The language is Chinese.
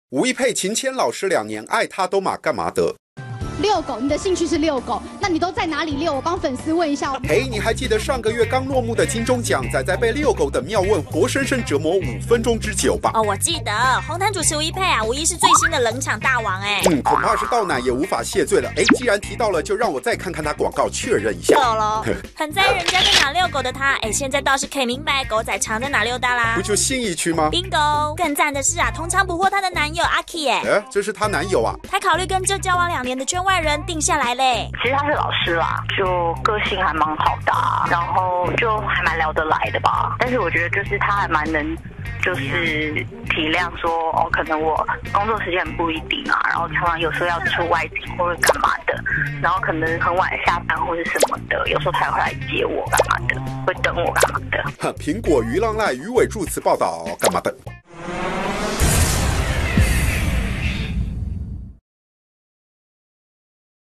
吴一佩勤谦老实2年，爱他都嘛干嘛的？ 遛狗，你的兴趣是遛狗，那你都在哪里遛？我帮粉丝问一下。 嘿，你还记得上个月刚落幕的金钟奖，仔仔被遛狗的妙问活生生折磨5分钟之久吧？ 哦，我记得，红毯主持吴一佩啊，无疑是最新的冷场大王哎。 恐怕是倒奶也无法谢罪了。既然提到了，就让我再看看他广告确认一下。 够了，很在意人家在哪遛狗的他，现在倒是可以明白狗仔常在哪溜达啦。 不就信义区吗 ？Bingo！ 更赞的是啊，同场捕获她的男友阿 K 耶。 这是她男友啊？ 她考虑跟这交往2年的圈外人定下来嘞。 其实他是老师啦，就个性还蛮好的然后就还蛮聊得来的吧。但是我觉得就是他还蛮能，就是体谅说可能我工作时间很不一定然后常常有时候要出外景或者干嘛的，然后可能很晚下班或者什么的，有时候他也会来接我干嘛的，会等我干嘛的。 苹果鱼浪赖鱼尾助词报道干嘛的？